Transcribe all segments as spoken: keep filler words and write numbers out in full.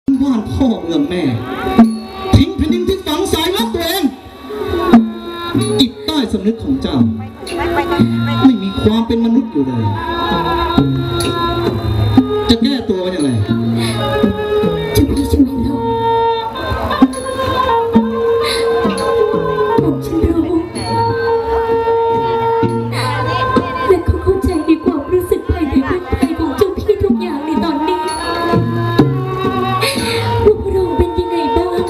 บ้านพ่อเมืองแม่ทิ้งแผ่นดินที่ฝังสายรักตัวเองจิตใต้สำนึกของเจ้าไม่มีความเป็นมนุษย์อยู่เลยจะแก้ตัวกันยังไงจะพี่ช่วยเราผมฉันรู้และเขาเข้าใจในความรู้สึกภายในหัวใจของเจ้าพี่ทุกอย่างในตอนนี้ว่าพวกเราเป็นยังไงบ้าง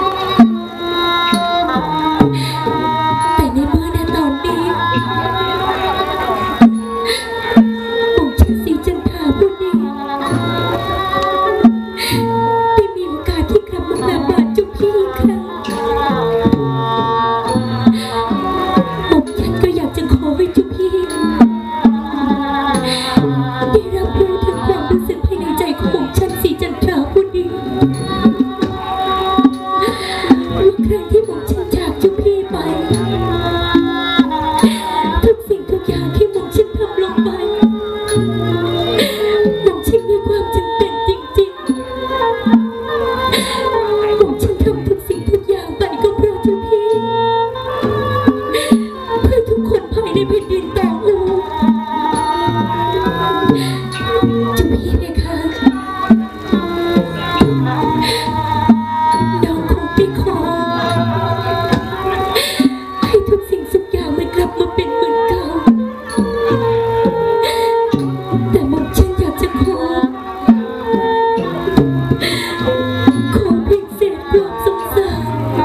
แต่ในเมื่อในตอนนี้ผมฉันสีจันทราผู้นี้ได้มีโอกาสที่กลับมาหาบ้านเจ้าพี่อีกครั้งผมฉันก็อยากจะขอให้เจ้าพี่ได้รับรู้ถึงความรู้สึกภายในใจของผมฉันสีจันทราผู้นี้ว่าครั้งที่ผมฉันจากเจ้าพี่ไปทุกสิ่งทุกอย่างที่ผมฉันทำลงไปผมฉันมีความจำเป็นจริงๆผมฉันทำทุกสิ่งทุกอย่างไปก็เพราะเจ้าพี่เพื่อทุกคนภายในแผ่นดินตองอูเจ้าพี่เพคะเราคงไม่ขอให้ทุกสิ่งทุกอย่างมันกลับมาเป็นเหมือนเก่าแต่หม่อมฉันอยากจะขอขอเพียงเศษความสงสาร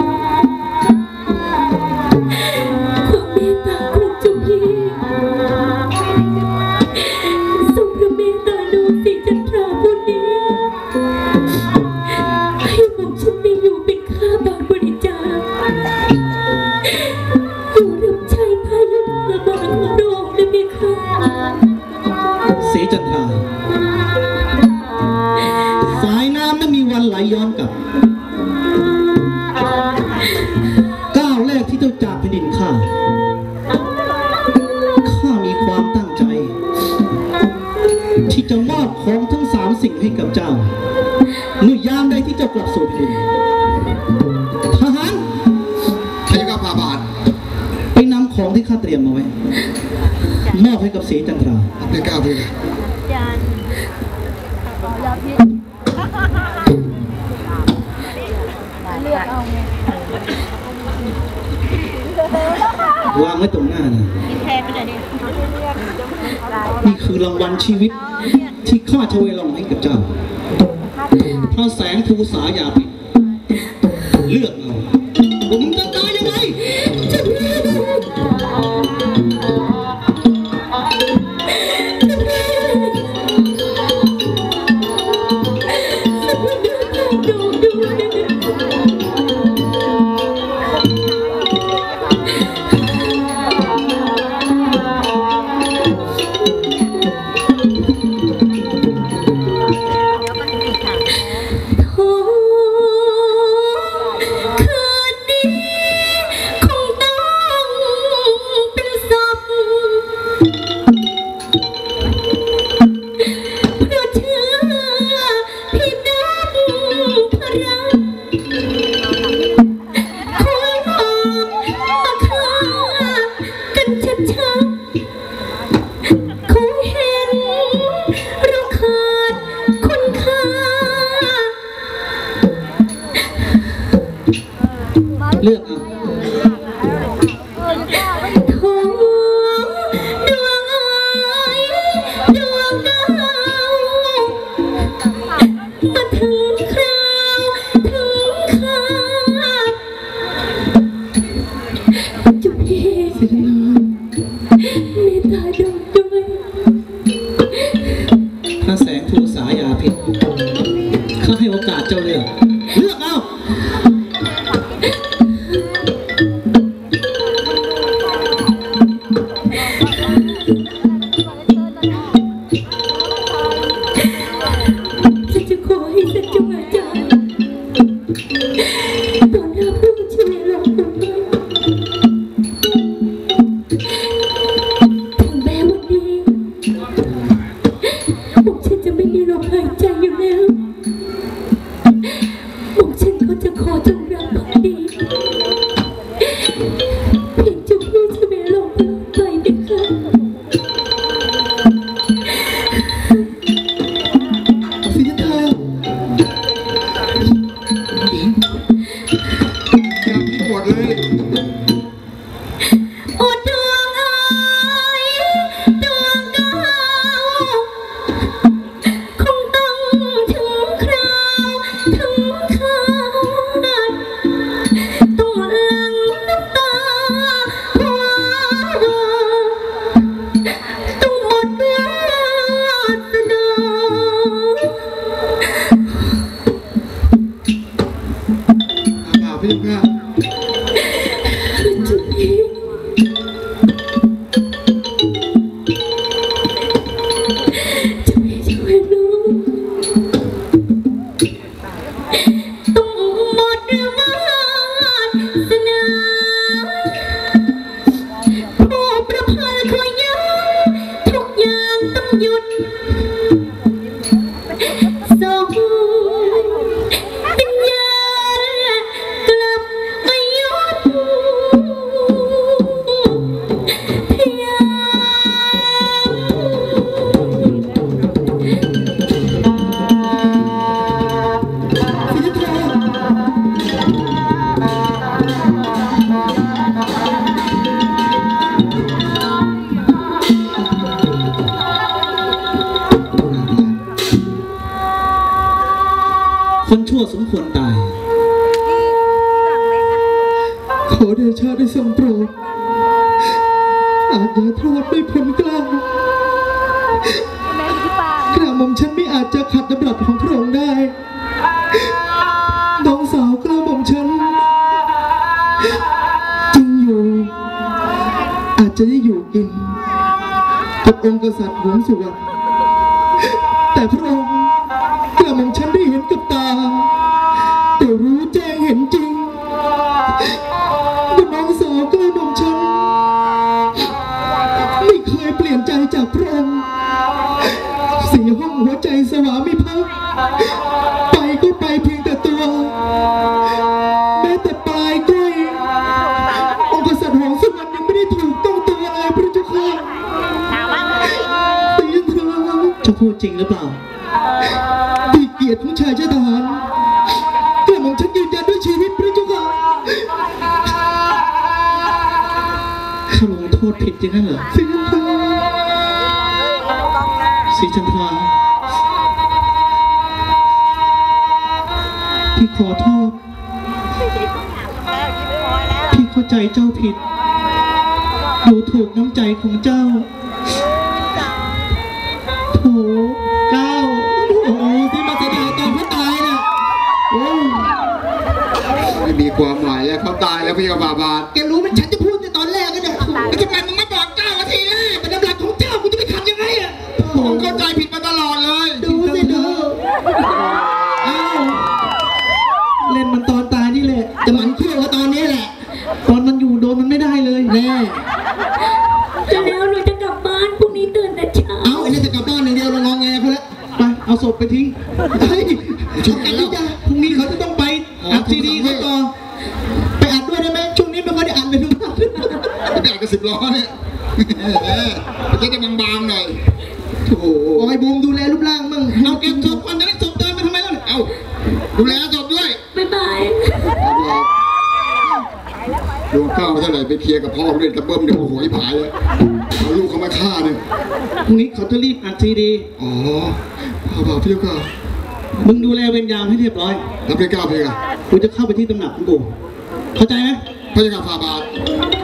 ความเมตตาของเจ้าพี่ทรงพระเมตตาดูสีจันทราผู้นี้ให้หม่อมฉันได้อยู่เป็นข้าบาทบริจาคอยู่รับใช้พระยุทธบาทของพระองค์ได้ไหมคะสีจันทราสายน้ำไม่มีวันไหลย้อนกลับก้าวแรกที่เจ้าจากแผ่นดินข้าข้ามีความตั้งใจที่จะมอบของทั้งสามสิ่งให้กับเจ้าเมื่อยามใดที่เจ้ากลับสู่แผ่นดินทหารพระยาข้าพาบาทไปนำของที่ข้าเตรียมมาไว้มอบให้กับสีจันทราพระเจ้าพี่วางไว้ตรงหน้านะนี่คือรางวัลชีวิตที่ข้าจะไว้ลองให้กับเจ้าพระแสงภูษายาพิษเลือกเอาผมจะตายยังไงเลือกเอาพระแสงภูษายาพิษข้าให้โอกาสเจ้าเลือกเลือกเอาผมฉันจะไม่มีลมหายใจอยู่แล้วขอจงรักภักดีเพียงเจ้าพี่จะไม่หลงรักไปไหมคะสีเทาอยากพี่ปวดเลยโอ้ดวงเอ๋ยดวงดาวคงต้องถึงคราวถึงคราวต้องหลั่งน้ำตาเพราะว่าต้องหมดวาสนาอาบาพี่ค่ะจุดนี้จะไม่ช่วยลูกต้องหมดวาสนาผู้ประพันธ์ขอย้ำทุกอย่างต้องหยุดส่งวิญญาณกลับมายุดพยายามสีเทาคนชั่วสมควรตายขอเดชะได้ทรงโปรดอาจอย่าโทษด้วยผลกล้าวกระหม่อมฉันไม่อาจจะขัดดำรัสของพระองค์ได้น้องสาวกระหม่อมฉันจริงอยู่ อาจจะได้อยู่กินกับองค์กษัตริย์หวงสุวรรณแต่พระองค์กระหม่อมฉันได้เห็นกับตาแต่รู้แจ้งเห็นจริงว่าน้องสาวกระหม่อมฉันไม่เคยเปลี่ยนใจจากพระองค์เสียห้องหัวใจสวามิภักดิ์ไปก็ไปเพียงแต่ตัวแม้แต่ปลายก้อยองค์กษัตริย์หวงสุวรรณยังไม่ได้ถูกต้องตัวเลยพระเจ้าค่ะตีเธอจะพูดจริงหรือเปล่าตีเกียรติของชายชาติทหารกระหม่อมฉันยืนยันด้วยชีวิตพระเจ้าค่ะข้าลงโทษผิดจริงนั่นเหรอสีเทาสีจันทราพี่ขอโทษ พี่เข้าใจเจ้าผิด ดูถูกน้ำใจของเจ้าโถเก้าโอ้โหที่มาเสียดายตอนเขาตายน่ะโอ้ไม่มีความหมายแล้วเขาตายแล้วพี่กับบาบาทแกรู้มันฉันจะพูดในตอนแรกก็เนี่ยแล้วทำไมมึงไม่บอกเจ้าทีแรกเป็นดำรัสของเจ้ากูจะไปทำยังไงอ่ะผมเข้าใจผิดมาตลอดเลยดูสิดูอ้าวเล่นมันตอนตายนี่แหละจะหมันเขี้ยวว่าตอนนี้แหละตอนมันอยู่โดนมันไม่ได้เลยแน่จะแล้วหนูจะกลับบ้านพรุ่งนี้ตื่นแต่เช้าเอาไอ้นี่จะกลับบ้านอย่างเดียวเรางอแงเขาแล้วไป เอาศพไปทิ้งเฮ้ยชอบกันแล้วพรุ่งนี้เขาจะต้องไปอัดซีดีเขาต่อไปอัดด้วยได้ไหมช่วงนี้ไม่ค่อยได้อัดเลยทุกท่านไปอัดกับสิบล้อเนี่ยจะจะบางๆหน่อยโอ้โหไอ้บูมดูแลรูปร่างมั่งเอาเก็บศพก่อนจะได้ศพเดินไปทำไมล่ะเนี่ยเอาดูแลศพด้วยบ๊ายบายดวงข้าวเท่าไหร่ไปเคลียร์กับพ่อเล่นตะเบิ้มเดี๋ยวโอ้โหผายเลยเอาลูกเขามาฆ่าเนี่ยพรุ่งนี้เขาจะรีบอัดซีดีอ๋อพ่อบ่าวพี่ก้ามึงดูแลเวรยามให้เรียบร้อยรับพี่ก้าพี่ก้ากูจะเข้าไปที่ตำหนักของกู เข้าใจไหมพี่ก้าพาบาท